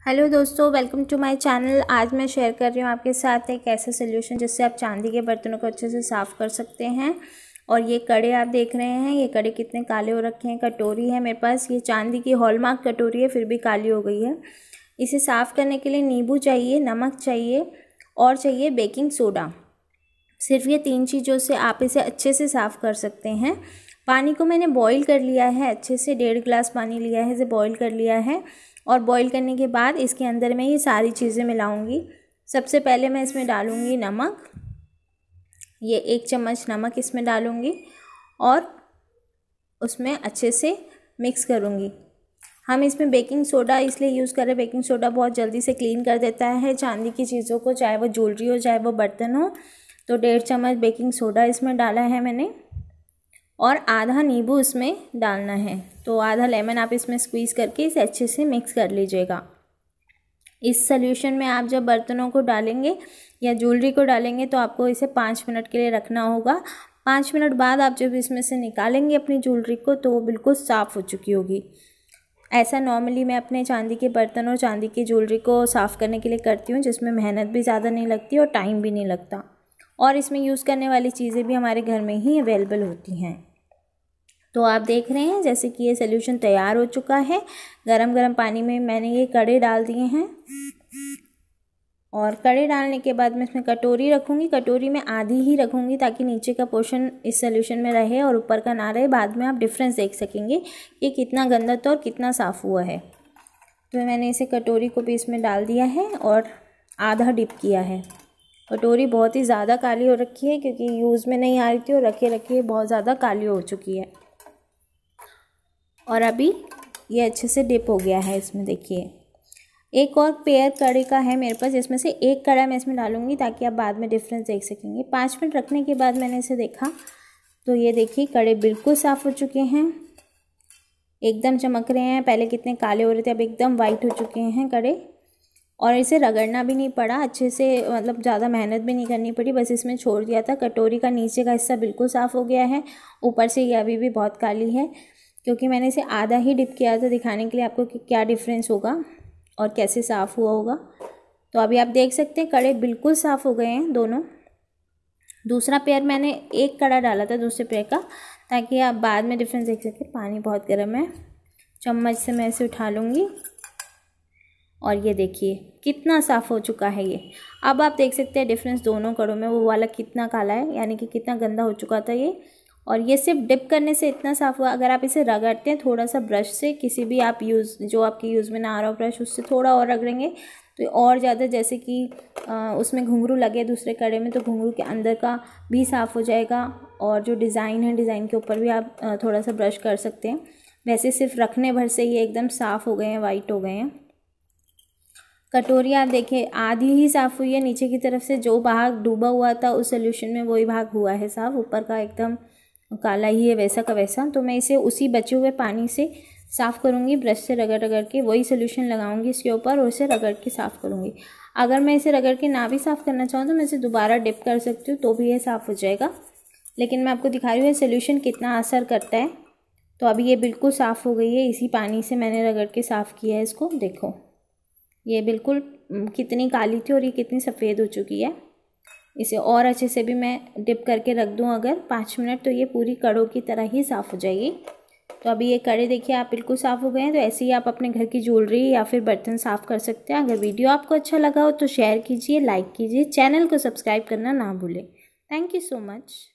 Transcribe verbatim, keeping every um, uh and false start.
Hello दोस्तों, welcome to my channel. आज मैं शेयर कर रही हूँ आपके साथ एक ऐसा सोल्यूशन जिससे आप चांदी के बर्तनों को अच्छे से साफ़ कर सकते हैं। और ये कड़े आप देख रहे हैं, ये कड़े कितने काले हो रखे हैं। कटोरी है मेरे पास, ये चांदी की हॉलमार्क कटोरी है, फिर भी काली हो गई है। इसे साफ़ करने के लिए नींबू चाहिए, नमक चाहिए और चाहिए बेकिंग सोडा। सिर्फ ये तीन चीज़ों से आप इसे अच्छे से साफ़ कर सकते हैं। पानी को मैंने बॉईल कर लिया है अच्छे से, डेढ़ गिलास पानी लिया है, इसे बॉईल कर लिया है। और बॉईल करने के बाद इसके अंदर मैं ये सारी चीज़ें मिलाऊंगी। सबसे पहले मैं इसमें डालूंगी नमक, ये एक चम्मच नमक इसमें डालूंगी और उसमें अच्छे से मिक्स करूंगी। हम इसमें बेकिंग सोडा इसलिए यूज़ कर रहे हैं, बेकिंग सोडा बहुत जल्दी से क्लीन कर देता है चांदी की चीज़ों को, चाहे वो ज्वेलरी हो चाहे वो बर्तन हो। तो डेढ़ चम्मच बेकिंग सोडा इसमें डाला है मैंने और आधा नींबू इसमें डालना है। तो आधा लेमन आप इसमें स्क्वीज़ करके इसे अच्छे से मिक्स कर लीजिएगा। इस सॉल्यूशन में आप जब बर्तनों को डालेंगे या ज्वेलरी को डालेंगे तो आपको इसे पाँच मिनट के लिए रखना होगा। पाँच मिनट बाद आप जब इसमें से निकालेंगे अपनी ज्वेलरी को तो वो बिल्कुल साफ़ हो चुकी होगी। ऐसा नॉर्मली मैं अपने चांदी के बर्तन और चांदी की ज्वेलरी को साफ़ करने के लिए करती हूँ, जिसमें मेहनत भी ज़्यादा नहीं लगती और टाइम भी नहीं लगता। और इसमें यूज़ करने वाली चीज़ें भी हमारे घर में ही अवेलेबल होती हैं। तो आप देख रहे हैं जैसे कि ये सॉल्यूशन तैयार हो चुका है। गरम गरम पानी में मैंने ये कड़े डाल दिए हैं और कड़े डालने के बाद मैं इसमें कटोरी रखूँगी। कटोरी में आधी ही रखूँगी ताकि नीचे का पोर्शन इस सॉल्यूशन में रहे और ऊपर का ना रहे। बाद में आप डिफरेंस देख सकेंगे कि कितना गंदा था और कितना साफ़ हुआ है। तो मैंने इसे कटोरी को भी इसमें डाल दिया है और आधा डिप किया है। कटोरी बहुत ही ज़्यादा काली हो रखी है क्योंकि यूज़ में नहीं आ रही थी और रखे रखे बहुत ज़्यादा काली हो चुकी है। और अभी ये अच्छे से डिप हो गया है इसमें। देखिए एक और पेयर कड़े का है मेरे पास, जिसमें से एक कड़ा मैं इसमें डालूंगी ताकि आप बाद में डिफरेंस देख सकेंगे। पाँच मिनट रखने के बाद मैंने इसे देखा तो ये देखिए कड़े बिल्कुल साफ़ हो चुके हैं, एकदम चमक रहे हैं। पहले कितने काले हो रहे थे, अब एकदम वाइट हो चुके हैं कड़े। और इसे रगड़ना भी नहीं पड़ा अच्छे से, मतलब ज़्यादा मेहनत भी नहीं करनी पड़ी, बस इसमें छोड़ दिया था। कटोरी का नीचे का हिस्सा बिल्कुल साफ़ हो गया है, ऊपर से ये अभी भी बहुत काली है क्योंकि मैंने इसे आधा ही डिप किया था दिखाने के लिए आपको कि क्या डिफरेंस होगा और कैसे साफ़ हुआ होगा। तो अभी आप देख सकते हैं कड़े बिल्कुल साफ़ हो गए हैं दोनों। दूसरा पेयर मैंने एक कड़ा डाला था दूसरे पेयर का ताकि आप बाद में डिफरेंस देख सकें। पानी बहुत गर्म है, चम्मच से मैं इसे उठा लूँगी और ये देखिए कितना साफ़ हो चुका है ये। अब आप देख सकते हैं डिफरेंस दोनों कड़ों में, वो वाला कितना काला है यानी कि कितना गंदा हो चुका था ये, और ये सिर्फ डिप करने से इतना साफ़ हुआ। अगर आप इसे रगड़ते हैं थोड़ा सा ब्रश से, किसी भी आप यूज़ जो आपके यूज़ में ना आ रहा हो ब्रश, उससे थोड़ा और रगड़ेंगे तो और ज़्यादा, जैसे कि आ, उसमें घुंघरू लगे दूसरे कड़े में तो घुंघरू के अंदर का भी साफ़ हो जाएगा। और जो डिज़ाइन है डिज़ाइन के ऊपर भी आप आ, थोड़ा सा ब्रश कर सकते हैं। वैसे सिर्फ रखने भर से ये एकदम साफ़ हो गए हैं, वाइट हो गए हैं। कटोरी आप देखिए आधी ही साफ़ हुई है, नीचे की तरफ से जो भाग डूबा हुआ था उस सोल्यूशन में वही भाग हुआ है साफ़, ऊपर का एकदम काला ही है वैसा का वैसा। तो मैं इसे उसी बचे हुए पानी से साफ़ करूँगी, ब्रश से रगड़ रगड़ के वही सोल्यूशन लगाऊंगी इसके ऊपर और इसे रगड़ के साफ़ करूँगी। अगर मैं इसे रगड़ के ना भी साफ़ करना चाहूँ तो मैं इसे दोबारा डिप कर सकती हूँ तो भी ये साफ़ हो जाएगा। लेकिन मैं आपको दिखा रही हूँ ये सोल्यूशन कितना असर करता है। तो अभी ये बिल्कुल साफ़ हो गई है, इसी पानी से मैंने रगड़ के साफ़ किया है इसको। देखो ये बिल्कुल कितनी काली थी और ये कितनी सफ़ेद हो चुकी है। इसे और अच्छे से भी मैं डिप करके रख दूं अगर पाँच मिनट तो ये पूरी कड़ों की तरह ही साफ़ हो जाएगी। तो अभी ये कड़े देखिए आप बिल्कुल साफ़ हो गए हैं। तो ऐसे ही आप अपने घर की ज्वेलरी या फिर बर्तन साफ़ कर सकते हैं। अगर वीडियो आपको अच्छा लगा हो तो शेयर कीजिए, लाइक कीजिए, चैनल को सब्सक्राइब करना ना भूलें। Thank you so much.